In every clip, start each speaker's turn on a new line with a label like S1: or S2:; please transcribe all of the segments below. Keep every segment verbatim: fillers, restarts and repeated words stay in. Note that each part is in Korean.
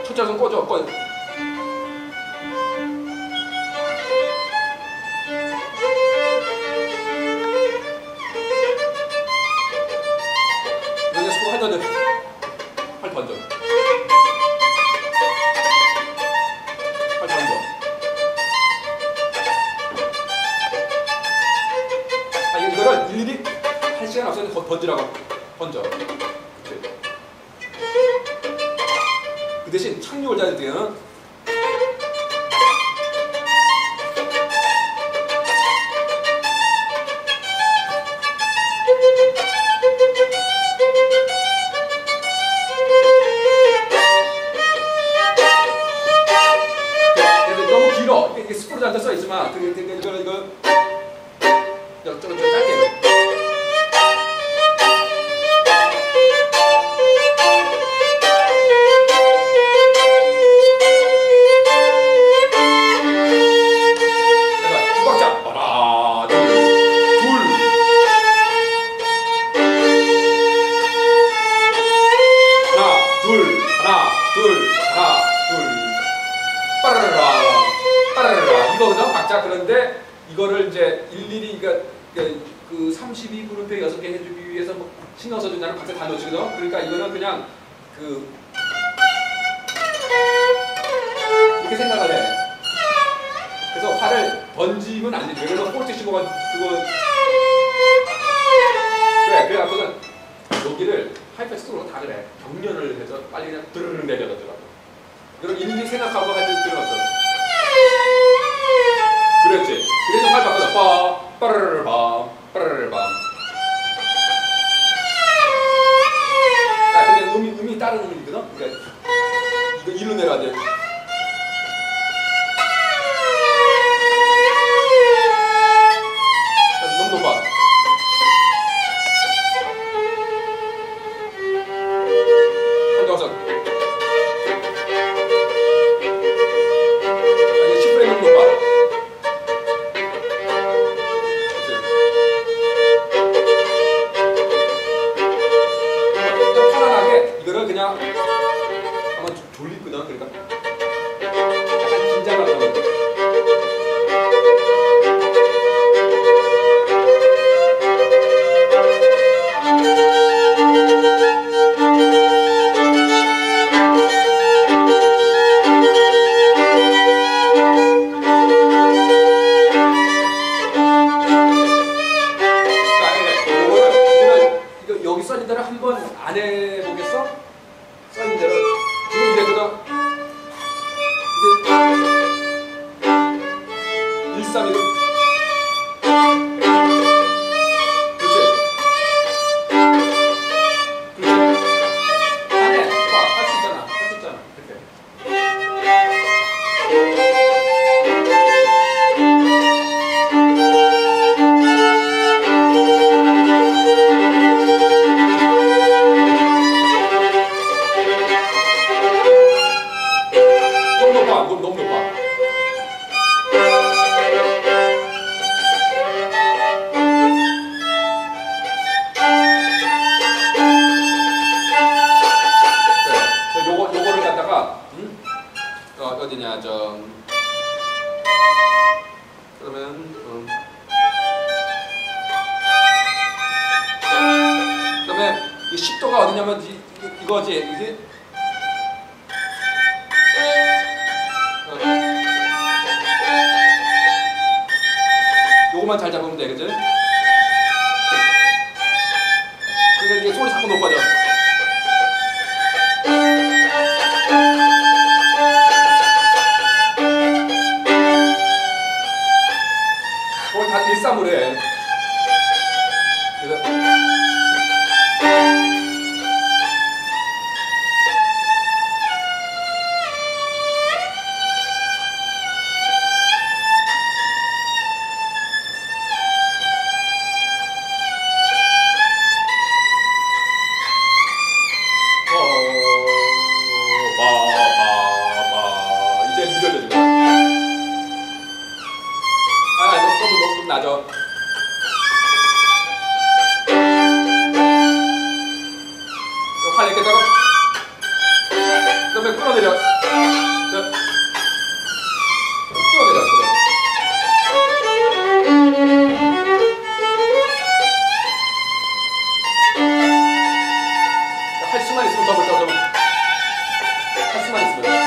S1: 초짜선 꺼져, 꺼져. 여기서 스포 팔 던져. 팔 던져. 팔 던져. 아, 이거를 일일이 할 시간 없어서 던지라고. 던져. 그 대신 착륙을 잘해야 돼요. 너무 길어. 이게 스포르도 안 써 있지만, 그, 그, 이거, 이거, 좀, 좀 짧게. 이거거든, 박자. 그런데 이거를 이제 일일이 그러니까 그 삼십이 그룹에 여섯 개 해주기 위해서 뭐 신경 써준다는 박자 다 놓치거든. 그러니까 이거는 그냥 그 이렇게 생각을 해. 그래서 팔을 던지면 안 돼. 그래서 폴트 십오가 그거 그래. 그래갖고는 여기를 하이패스로 다 그래. 경련을 해서 빨리 그냥 드르르 내려가더라고. 이런 일일이 생각하고 할 줄 들어놨어. 그렇지. 그래서 팔 바꿔서 빠, 빠르르 밤, 빠르르 밤. 자, 근데 음이, 음이 다른 음이거든? 그러니까 이거 일로 내려야 돼. 너무 높아. 한정선. 이제 십 프레임 너무 높아. 그냥 한번 돌리거든. 그러니까 약간 긴장을 하고. 자, 여기 써진 대로 한번 안 해보겠어? 써있는 대로 지금 이래거든. 이제 일삼 이거 그렇지. 그렇지. 안해. 봐. 할 수 있잖아. 할 수 있잖아. 이렇게. 너무 너무 높아. 그래. 요거 요거를 갖다가 응? 어, 어디냐 저 그러면 음. 그다음에 이 십 도가 어디냐면 이, 이, 이거지, 이게. 요거만 잘 잡으면 돼, 그지? 그러니까 이게 소리 자꾸 높아져. 그걸 다 일삼으로 해. 그래서 가스만 있으면 그치?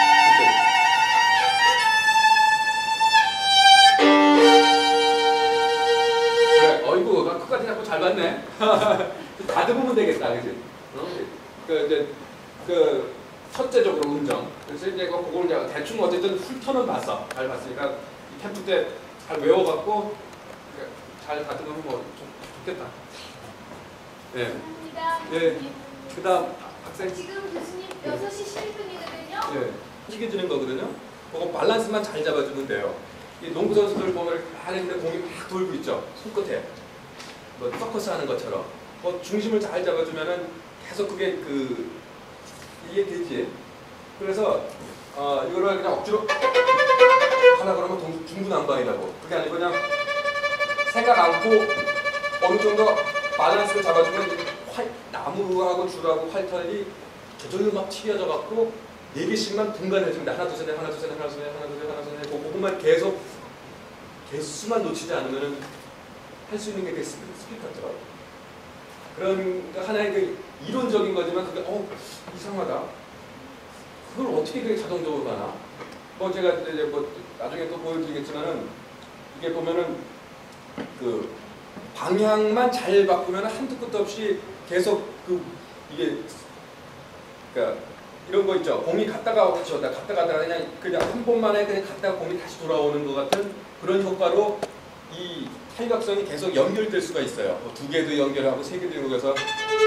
S1: 그래, 어이구, 나 끝까지 자꾸 잘 봤네. 다듬으면 되겠다, 그지? 어? 그 이제 그 첫째적으로 음정. 그래서 이제 그걸 이제 대충 어쨌든 훑어는 봤어. 잘 봤으니까 이 템프 때 잘 외워갖고 잘 다듬으면 뭐 좋, 좋겠다. 네.
S2: 감사합니다.
S1: 네. 그다음 학생.
S2: 지금 교수님 여섯 시 십일 분이거든요.
S1: 네. 튀게 주는 거거든요. 그거 밸런스만 잘 잡아주면 돼요. 이 농구 선수들 보면 막 있는데 공이 막 돌고 있죠. 손끝에. 뭐 서커스 하는 것처럼. 그 중심을 잘 잡아주면은 계속 그게 그 이게 되지. 그래서 어 이거를 그냥 억지로 하나 그러면 동, 중구난방이라고. 그게 아니고 그냥 생각 않고 어느 정도 밸런스를 잡아주면 활, 나무하고 줄하고 활털이 저절로 막 튀겨져 갖고 네 개씩만 분간해주면 하나 둘 셋 넷 하나 둘 셋 넷 하나 둘 셋 넷 하나 둘 셋 넷 하나 둘 셋 넷 그거만 계속 개수만 놓치지 않으면은 할 수 있는 게 그게 스피드 같더라고. 그런 하나의 그 이론적인 거지만 그게 어 이상하다. 그걸 어떻게 그게 자동적으로 가나? 뭐 제가 이제 뭐 나중에 또 보여드리겠지만은 이게 보면은 그 방향만 잘 바꾸면 한두 끝도 없이 계속 그 이게 그러니까 이런 거 있죠. 공이 갔다가 다시 왔다 갔다 갔다가 그냥 그냥 한 번만에 그냥 갔다가 공이 다시 돌아오는 것 같은 그런 효과로 이 탄력성이 계속 연결될 수가 있어요. 뭐 두 개도 연결하고 세 개도 연결해서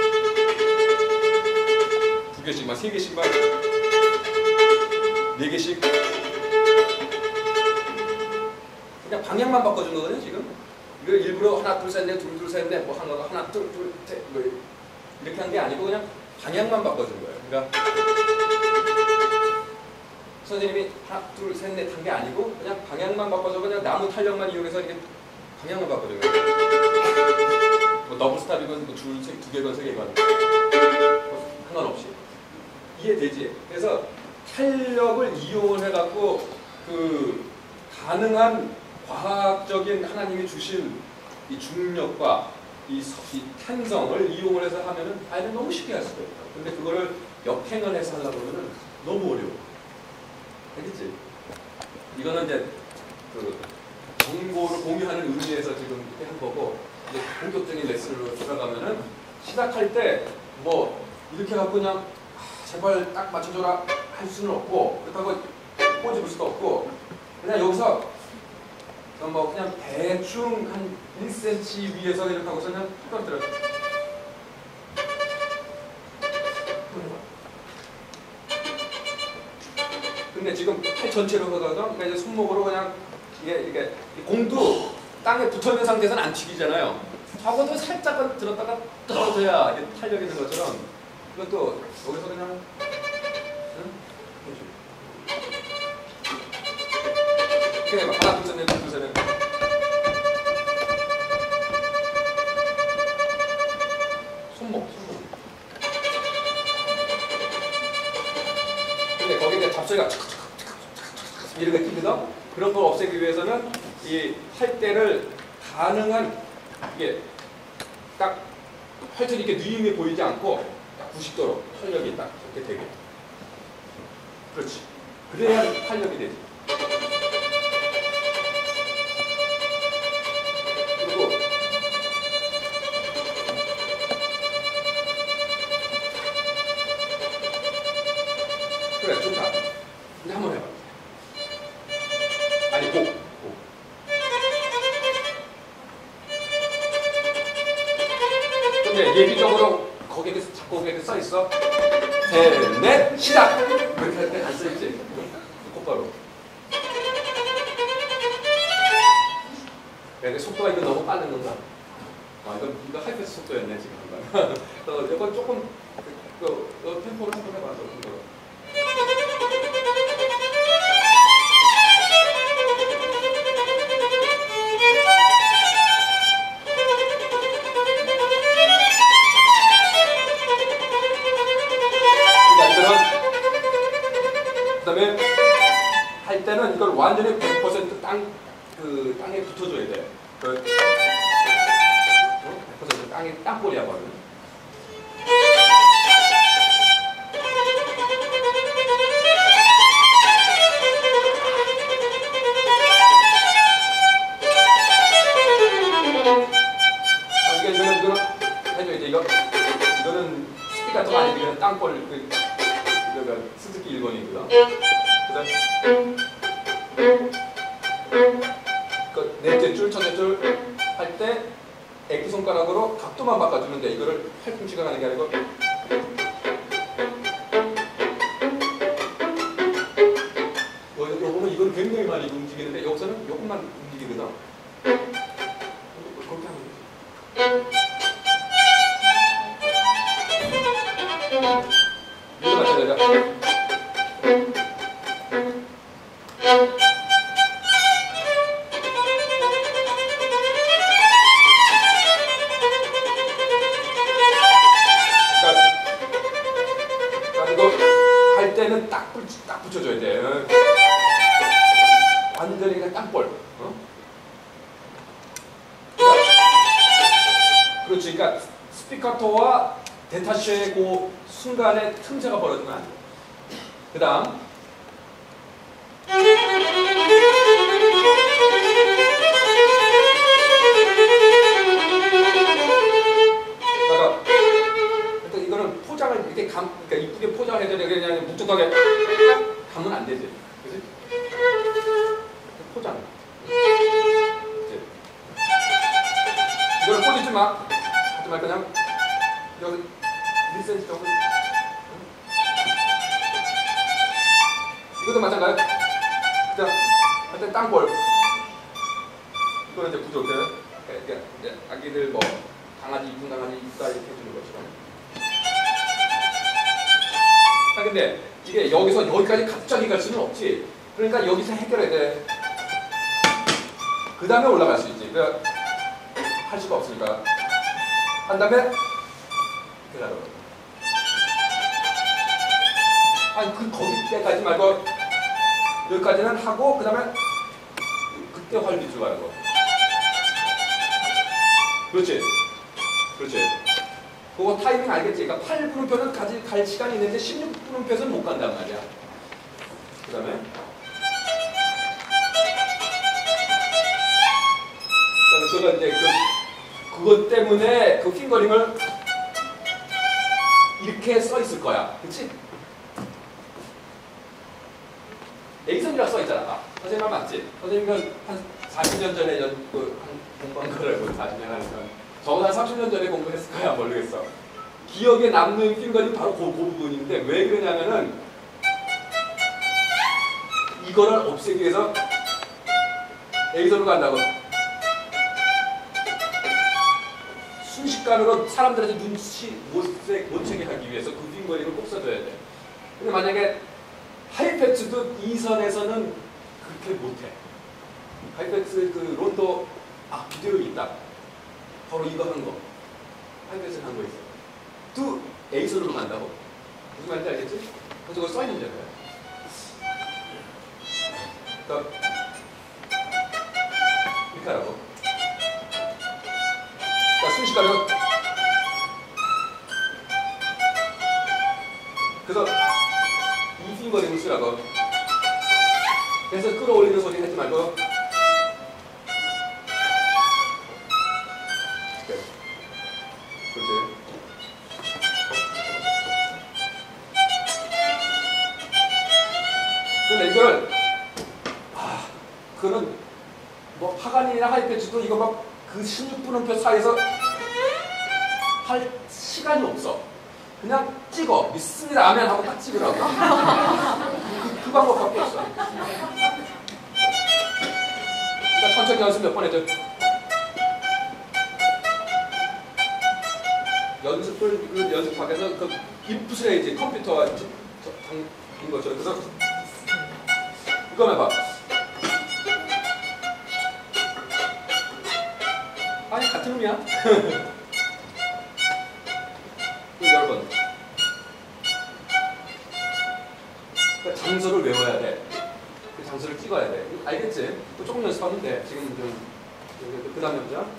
S1: 두 개씩만 세 개씩만 네 개씩 그냥 방향만 바꿔준 거거든요. 지금 이거 일부러 하나 둘 셋 넷 둘 둘 셋 넷 뭐 하나 하나 둘 둘 셋 뭐 이렇게 한 게 아니고 그냥 방향만 바꿔준 거예요. 그러니까 선생님이 하나 둘 셋 넷 한 게 아니고 그냥 방향만 바꿔서 그냥 나무 탄력만 이용해서 이렇게 방향만 바꿔준 거예요. 뭐 더블 스탑이건 뭐 줄 두 개건 세 개건 상관없이 이해되지? 그래서 탄력을 이용을 해갖고 그 가능한 과학적인 하나님이 주신 이 중력과 이, 이 탄성을 이용을 해서 하면은 아이는 너무 쉽게 할 수가 있다. 근데 그거를 역행을 해서 하려고 그러면은 너무 어려워. 알겠지? 이거는 이제 그 정보를 공유하는 의미에서 지금 이렇게 한 거고 이제 본격적인 레슨으로 들어가면은 시작할 때 뭐 이렇게 갖고 그냥 아, 제발 딱 맞춰줘라 할 수는 없고 그렇다고 꼬집을 수도 없고 그냥 여기서 뭐 그냥 대충 한 일 센티미터 위에서 이렇게 하고서 그냥 툭 떨어뜨려. 근데 지금 팔 전체로 하다가 그러니까 이제 손목으로 그냥 이게 이게 공도 땅에 붙어 있는 상태에서는 안 튀기잖아요. 적어도 살짝은 들었다가 떨어져야 이게 탄력 있는 것처럼 이것도 여기서 그냥 응? 그냥 하나 둘 셋 넷 둘 셋 넷 손목 손목 근데 거기 이제 잡소리가 이렇게 튀거든. 그런 걸 없애기 위해서는 이 팔대를 가능한 이게 딱 팔뚝이 이렇게 누임이 보이지 않고 딱 구십 도로 탄력이 딱 이렇게 되게. 그렇지. 그래야 탄력이 되지. 그리고 그래 좋다. 이제 한번 해봐. 아니 고. 고. 근데 예비적으로 거기에 작곡에 써 있어. 셋, 넷, 시작. 이렇게 할 때 안 써 있지. 곧바로. 근데 속도가 이거 너무 빠른 건가? 아 이건 이거 하이패스 속도였네 지금. 어, 이건 조금 그, 그, 그 템포를 한번 해봐. 템포로. 그다음에 할 때는 이걸 완전히 백 퍼센트 땅, 그 땅에 붙어줘야 돼. 그 백 퍼센트 땅에 땅볼이야 버는. 번이고요. 그다음 그 넷째 줄, 첫째 줄 할 때 액기 손가락으로 각도만 바꿔주면 돼. 이거를 팔꿈치가 가는 게 아니고. 요거는 이건 굉장히 많이 움직이는데 여기서는 요것만 움직이거든. 그렇게 하면 되지. 이거 마찬가지야. 때는 딱, 붙, 딱 붙여줘야 돼. 완전히 그냥 땅볼. 어? 그러니까, 그렇지. 그러니까 스피카토와 데타쉐의 그 순간에 틈새가 벌어지면 안 돼. 그 다음. 이거는 포장을 이렇게 감, 그러니까 이쁘게 포장을 해야 되냐, 그냥 묵직하게 감으면 안 되지. 그지? 포장. 그치? 이거는 꽂지 마. 하지 말 그냥 여기 일 센티미터 정도. 이것도 마찬가지. 자, 하여튼 땅볼. 이거는 이제 부족해. 그러니까 이제 아기들 뭐 강아지 이쁜 강아지 이쁘다 이렇게 해주는 것처럼. 아, 근데 이게 여기서 여기까지 갑자기 갈 수는 없지. 그러니까 여기서 해결해야 돼. 그 다음에 올라갈 수 있지. 그러니까 할 수가 없으니까. 한 다음에 그대로. 아니 그 거기 때까지 말고 여기까지는 하고 그 다음에 그때 활 밑으로 가는 거. 그렇지. 그렇지. 그거 타이밍 알겠지? 그러니까 팔 분음표는 가지, 갈 시간이 있는데 십육 분음표는 못 간단 말이야. 그 다음에 그거 이제 그, 그것 때문에 그 핑거링을 이렇게 써 있을 거야. 그치? 에이선이라 써 있잖아. 아, 선생님 맞지? 선생님은 한 사십 년 전에 연, 그, 한 공부한 거라고 사십 년 하니까. 적어도 한 삼십 년 전에 공부했을 거야. 모르겠어. 기억에 남는 핑거링이 바로 그, 그 부분인데 왜 그러냐면은 이거를 없애기 위해서 A선으로 간다고. 순식간으로 사람들한테 눈치 못, 못 채게 하기 위해서 그 핑거링을 꼭 써줘야 돼. 근데 만약에 하이패츠도 이 선에서는 그렇게 못해. 하이패츠 그 론도 아 비디오 있다. 바로 이거 한 거. 하이패스 한 거 있어. 또 A선으로 간다고. 무슨 말인지 알겠지? 그래서 그거 써있는 거야. 그러니까 이렇게 하라고. 그러니까 순식간으로 그래서 이 핑거링을 쓰라고. 그래서 끌어올리는 소리 하지 말고 근데 이걸 아 그는 뭐 파간이나 하이패치도 이거 막 그 십육 분음표 사이에서 할 시간이 없어. 그냥 찍어. 믿습니다. 아멘 하고 딱 찍으라고. 그, 그 방법밖에 없어. 그러니까 천천히 연습 몇 번 해줘. 연습을 그 연습하면서 그 인풋을 해야지. 컴퓨터와 인 것처럼. 그래서 이거 해봐. 아니 같은 의미야. 여러분 그러니까 장소를 외워야 돼. 그 장소를 찍어야 돼. 알겠지? 또 조금 연습하면 돼. 지금 좀 그 다음에 보자.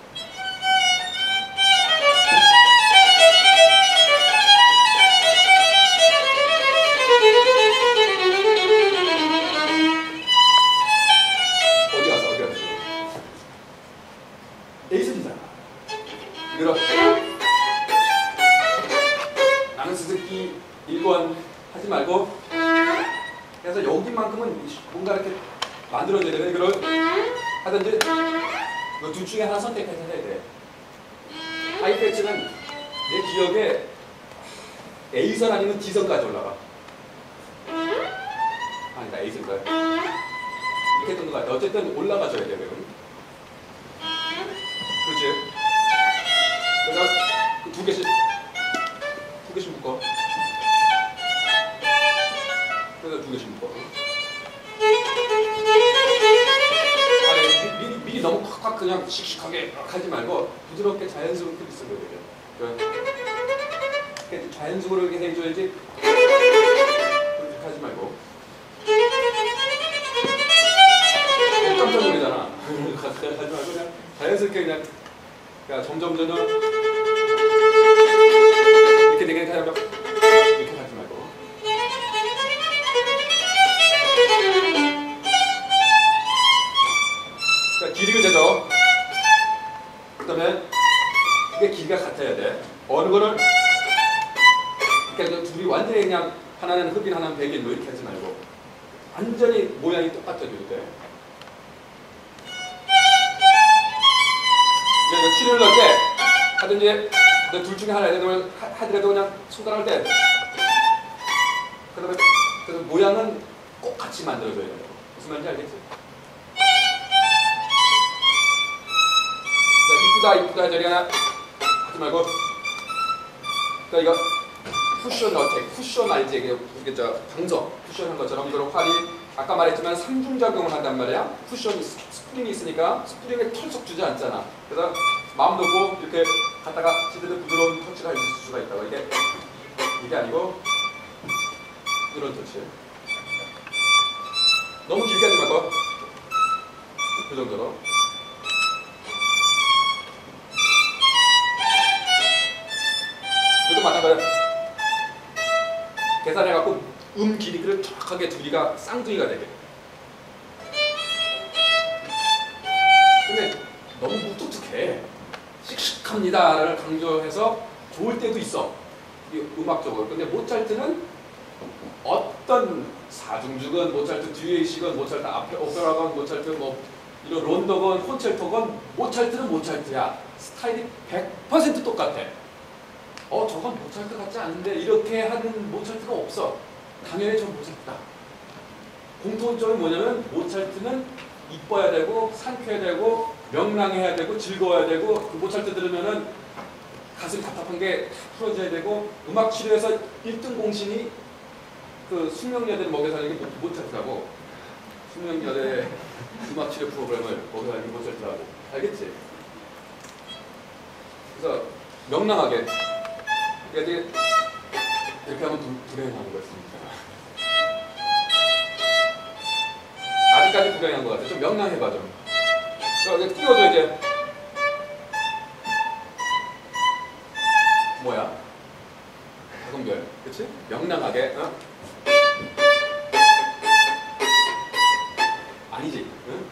S1: 어디 갔어? 어디 갔어? 에이선이잖아. 이렇게 나는 스즈키 일 번 하지 말고 그래서 여기만큼은 뭔가 이렇게 만들어줘야 되는 그걸 하든지 이 둘 중에 하나 선택해서 해야 돼. 하이 패치는 내 기억에 A선 아니면 D선까지 올라가. 아니다, A선가. 이렇게 했던 것 같아. 어쨌든 올라가줘야 돼, 그럼. 그렇지. 그래서 두 개씩, 두 개씩 묶어. 그래서 두 개씩 묶어. 아니, 미리, 미리 너무 콱콱 그냥 씩씩하게 하지 말고 부드럽게 자연스럽게 있어야 돼. 그러니까 자연스럽게 이렇게 해줘야지. 그렇게 하지 말고. 깜짝 놀리잖아. 하지 말고 그냥 자연스럽게 그냥, 그러니까 점점 점점 이렇게 되게 하지 말고 이렇게 하지 말고. 그러니까 길이를 재죠. 그다음에 이게 길이가 같아야 돼. 어느 거를 그러니까 둘이 완전히 그냥 하나는 흑인 하나는 백인 뭐 이렇게 하지 말고 완전히 모양이 똑같아져야 돼. 이제 치료를 넣을 때 하든지 둘 중에 하나 되면 하더라도 그냥 손가락을 대. 그다음에 그래서 모양은 꼭 같이 만들어줘야 돼요. 무슨 말인지 알겠지? 이쁘다 이쁘다 저리 하나 하지 말고. 그러니까 이거 쿠션 어택, 쿠션 알지? 이게 저 방석 쿠션한 것처럼 이거로 활이 아까 말했지만 상중작용을 한단 말이야. 쿠션 스프링이 있으니까 스프링에 털썩 주지 않잖아. 그래서 마음 놓고 이렇게 갖다가 제대로 부드러운 터치가 있을 수가 있다고. 이게 이게 아니고 부드러운 터치. 너무 길게 하지 말고 그 정도로. 그래도 마찬가지야. 계산해갖고 음 길이를 정확하게 둘이가 쌍둥이가 되게. 근데 너무 무뚝뚝해. 씩씩합니다를 강조해서 좋을 때도 있어. 이 음악적으로. 근데 모차르트는 어떤 사중주건, 모차르트 듀엣이건, 모차르트 앞에 오페라건, 모차르트 뭐 이런 론더건, 콘체르토건 모차르트는 모차르트야. 스타일이 백 퍼센트 똑같아. 어 저건 모차르트 같지 않은데 이렇게 하는 모차르트가 없어. 당연히 전 모차르트다. 공통점이 뭐냐면 모차르트는 이뻐야 되고 상쾌해야 되고 명랑해야 되고 즐거워야 되고 그 모차르트 들으면은 가슴 답답한 게 풀어져야 되고 음악 치료에서 일 등 공신이 그 숙명여대를 먹여 살리는 게 모차르트라고. 숙명여대 음악 치료 프로그램을 먹여 살리는 게 모차르트라고. 알겠지? 그래서 명랑하게 이렇게 이렇게 하면 두, 불행한 것 같습니다. 아직까지 불행한 것 같아. 좀 명랑해봐 좀. 이렇게 띄워줘 이제. 뭐야? 다금별, 그렇지? 명랑하게. 어? 아니지? 응?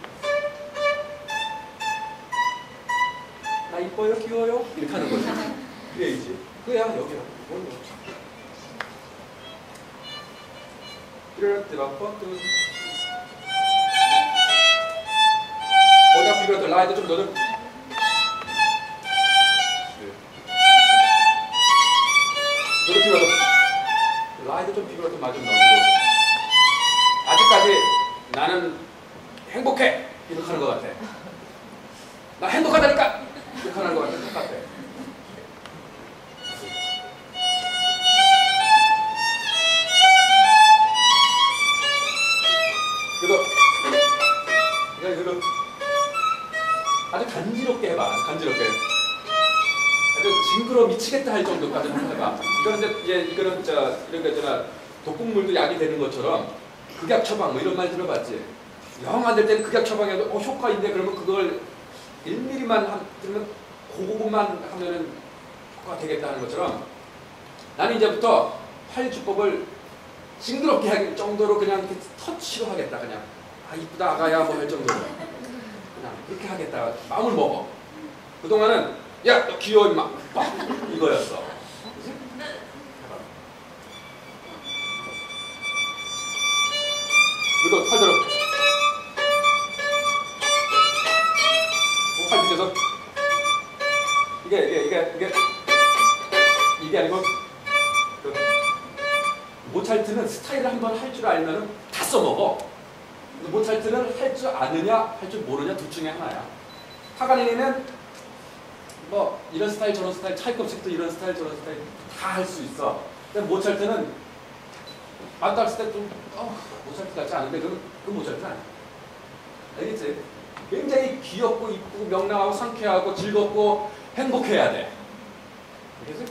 S1: 나 이뻐요, 귀여워요? 이렇게 하는 거지. 그래야지. 그래야 여기야. 이럴 버튼. 거기다 비벼도 라이트 좀 넣어줘. 너도 비벼도. 라이트 좀 비벼도 맞아 넣어주고. 아직까지 나는 행복해. 이렇게 하는 것 같아. 나 행복하다니까. 이렇게 하는 것 같아. 똑같아. 그래도 그냥 그래도 아주 간지럽게 해봐. 아주 간지럽게. 아주 징그러 미치겠다 할 정도까지 한번 해봐. 이거는 이제 이거는 저 이런 거 있잖아. 독극물도 약이 되는 것처럼 극약 처방 뭐 이런 말 들어봤지. 영 안 될 때는 극약 처방해도 어 효과 있네 그러면 그걸 일 밀리미터만 한, 들으면 그 부분만 하면은 효과가 되겠다 하는 것처럼 나는 이제부터 활주법을 징그럽게 할 정도로 그냥 이렇게 터치로 하겠다. 그냥 아 이쁘다 아가야 뭐 할 정도로 그냥 그렇게 하겠다. 마음을 먹어. 그동안은 야 너 귀여워 임마 이거였어. 그지? 팔 들어. 팔 밑에서. 이게 이게 이게 이게 이게 아니고 그 모차르트는 스타일을 한번 할 줄 알면은 다 써먹어. 근데 모차르트는 할 줄 아느냐 할 줄 모르냐 둘 중에 하나야. 파가니니는 뭐 이런 스타일 저런 스타일 차이콥스키도 이런 스타일 저런 스타일 다 할 수 있어. 근데 모차르트는 맞다 했을 때좀 어, 모차르트 같지 않은데 그건 그 모차르트는 아니야. 알겠지? 굉장히 귀엽고 이쁘고 명랑하고 상쾌하고 즐겁고 행복해야 돼. 알겠지?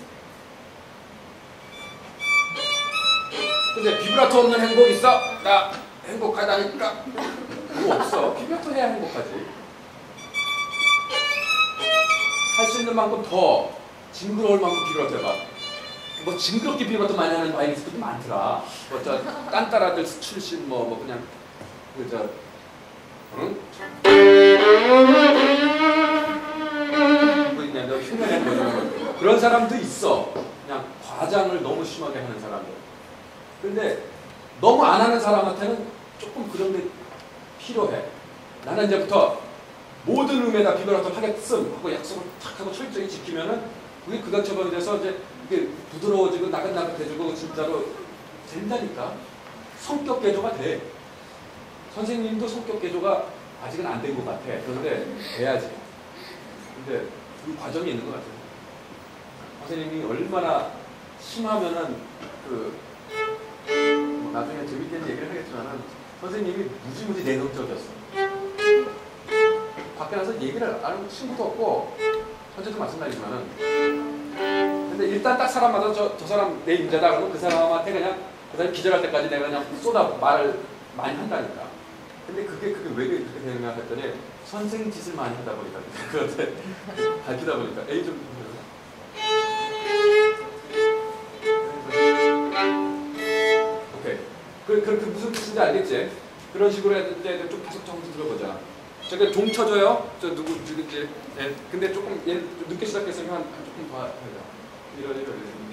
S1: 근데 비브라토 없는 행복 있어? 나 행복하다니까. 그거 없어. 비브라토 해야 행복하지. 할 수 있는 만큼 더 징그러울 만큼 비브라토 해봐. 뭐 징그럽게 비브라토 많이 하는 바이올리스트도 많더라. 뭐 저 딴따라들 출신 뭐 뭐 그냥 그저 응? 뭐 있냐 너 흉내내는 거죠. 그런 사람도 있어. 그냥 과장을 너무 심하게 하는 사람들. 근데 너무 안 하는 사람한테는 조금 그런 게 필요해. 나는 이제부터 모든 음에다 비브라토를 하겠음 하고 약속을 탁 하고 철저히 지키면은 그게 극악처방이 돼서 이제 이게 부드러워지고 나긋나긋해지고 진짜로 된다니까. 성격 개조가 돼. 선생님도 성격 개조가 아직은 안 된 것 같아. 그런데 돼야지. 근데 그 과정이 있는 것 같아요. 선생님이 얼마나 심하면은 그 뭐 나중에 재밌게 얘기를 하겠지만은 선생님이 무지무지 내성적이었어. 밖에 나서 얘기를 안 하는 친구도 없고 현재도 마찬가지지만은 근데 일단 딱 사람마다 저, 저 사람 내 임자다 그러면 그 사람한테 그냥 그 사람이 기절할 때까지 내가 그냥 쏟아 말을 많이 한다니까. 근데 그게 그게 왜 그렇게 되는가 했더니 선생 짓을 많이 하다 보니까 그런데 밝히다 보니까 에이 좀 오케이 그, 그, 그 무슨 뜻인지 알겠지? 그런 식으로 했는데 좀 계속 정리 들어보자. 저게 종 쳐줘요. 저 누구 누구지? 예. 근데 조금 얘 늦게 시작했으면 한 조금 더 하자. 이런 이런 이런.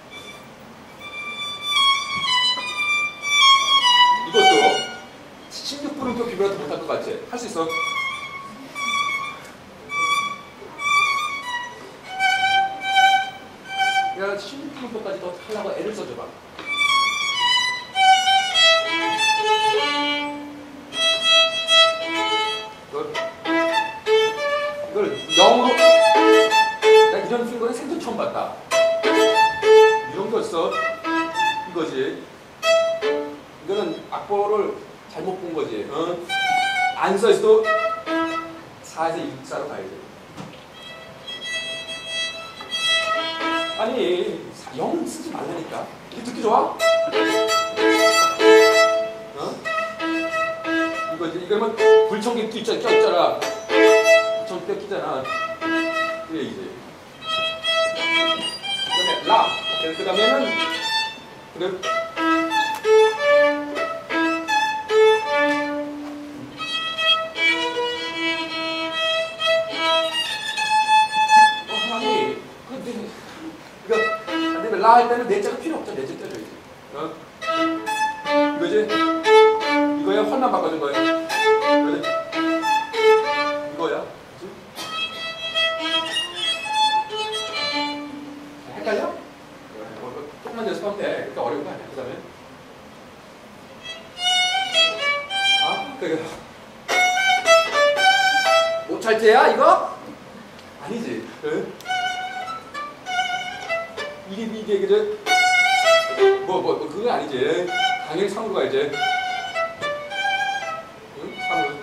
S1: 이것도 십육 분은 비브라토 못할 것 같지? 할 수 있어. 야, 십육 분까지 더 하려고 애를 써줘봐. 이걸, 이걸 영으로 나 이런 핑거는 생전 처음 봤다. 이런 거였어. 이거지. 이거는 악보를 잘못 본 거지. 어? 안 써있어도 사에서 일자로 가야지. 아니 영 쓰지 말라니까. 이게 듣기 좋아? 어? 이거지. 이거면 불청객 끼 껴있잖아. 불청객 끼잖아. 그 얘기지. 그 다음에 라. 그 다음에는 그래. 라 할 때는 넷째가 필요 없죠. 넷째 떼줘야지. 어? 이거지? 이거야? 혼란 바꿔준 거야? 이거지? 이거야? 그치? 헷갈려? 조금만 연습하면 돼. 그렇게 어려운 거 아니야. 그 다음에 아? 그 모차르트야 이거? 아니지. 응? 이게 이게 그저 뭐 뭐 뭐 그건 아니지. 당연히 삼으로 가야지. 응? 삼으로.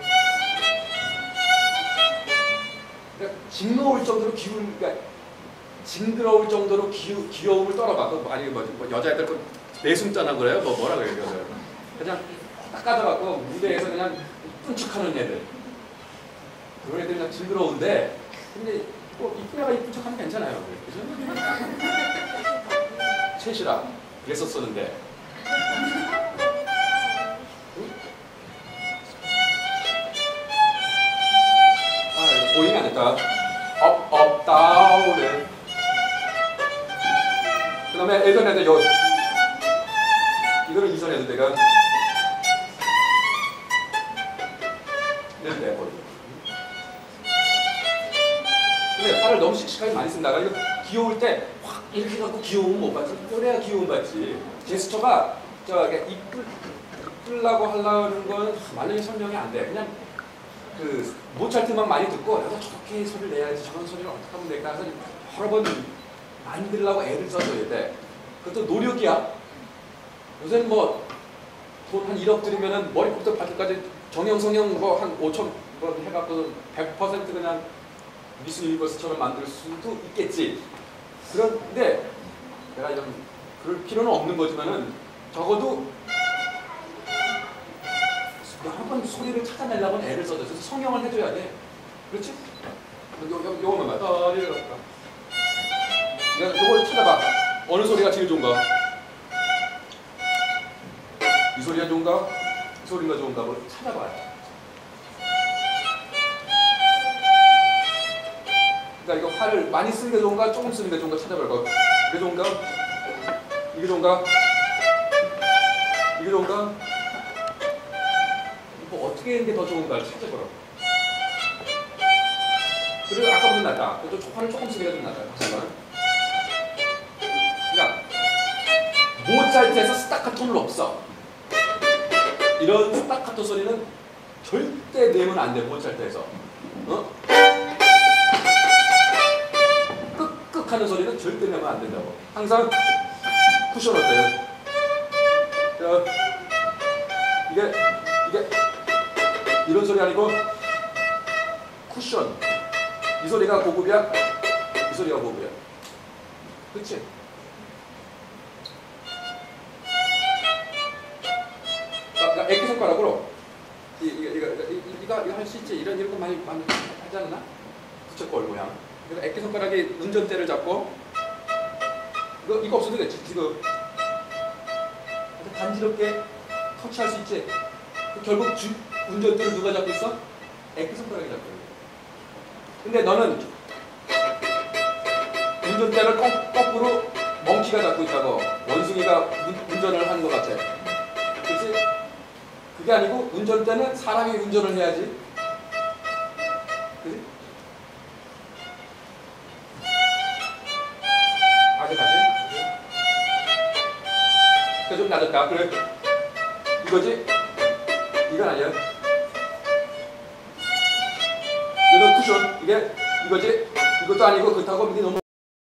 S1: 그러니까 징그러울 정도로 기울 그러니까 징그러울 정도로 기우, 귀여움을 떨어봐. 그 아니 뭐, 뭐 여자애들 그 내숭자나 그래요? 뭐 뭐라 그래요? 그냥 딱 가져갖고 무대에서 그냥 뿜축하는 애들. 그런 애들 그냥 징그러운데 근데 뭐 이쁜 애가 이쁜 척하면 괜찮아요. 그죠? 셋이라 그랬었었는데 응? 아 보잉 안 했다. 업, 업, 다운을 그 다음에 예전에도 요 이거는 이전에도 내가 시간이 많이 쓴다. 이거 귀여울 때 확 이렇게 갖고 귀여움은 못 받지. 그래야 귀여움 받지. 제스처가 저 이렇게 이쁠 이쁘려고 하려는 건 완전히 설명이 안 돼. 그냥 그 모차르트만 많이 듣고 나도 저렇게 소리를 내야지 저런 소리를 어떻게 하면 될까 해서 여러 번 만들려고 애를 써줘야 돼. 그것도 노력이야. 요새는 뭐 돈 한 일억 들이면은 머리부터 발끝까지 정형 성형 뭐 한 오천 번 해갖고 백 퍼센트 그냥 미스 유니버스처럼 만들 수도 있겠지. 그런데 내가 이런 그럴 필요는 없는 거지만은 적어도 여러 번 소리를 찾아내려고 애를 써줘. 그래서 성형을 해줘야 돼. 그렇지? 요, 요, 요거만 봐. 아, 이렇다. 그러니까 요걸 찾아봐. 어느 소리가 제일 좋은가? 이 소리가 좋은가? 이 소리가 좋은가? 뭘 찾아봐요. 그러니까 이거 팔을 많이 쓰는 게 좋은가? 조금 쓰는 게 좋은가? 찾아볼 거. 이게 좋은가? 이게 좋은가? 이게 좋은가? 뭐 어떻게 하는 게 더 좋은가를 찾아보라고. 그리고 아까보다 낫다. 좀 팔을 조금 쓰는 게 좀 낫다. 하지만. 그러니까 모차르트에서 스타카토는 없어. 이런 스타카토 소리는 절대 내면 안 돼. 모차르트에서. 어? 끄끄 하는 소리는 절대 내면 안 된다고. 항상 쿠션 어때요? 자, 이게 이게 이런 소리 아니고 쿠션. 이 소리가 고급이야. 이 소리가 고급이야. 그렇지? 나 액기 손가락으로 이 이거 이거 이거 이거 할 수 있지. 이런 이런 거 많이 많이 하지 않나? 부채꼴 모양. 그래서 액기 손가락이 운전대를 잡고 이거 이거 없어도 되겠지. 지금 아주 간지럽게 터치할 수 있지. 결국 주, 운전대를 누가 잡고 있어? 액기 손가락이 잡고 있어. 근데 너는 운전대를 거, 거꾸로 멍키가 잡고 있다고. 원숭이가 운, 운전을 하는 것 같아. 그렇지? 그게 아니고 운전대는 사람이 운전을 해야지. 그렇지? 다시 다시. 그래 좀 낮았다. 그래. 이거지? 이건 아니야. 이거 쿠션. 이게 이거지? 이것도 아니고 그렇다고 이게 너무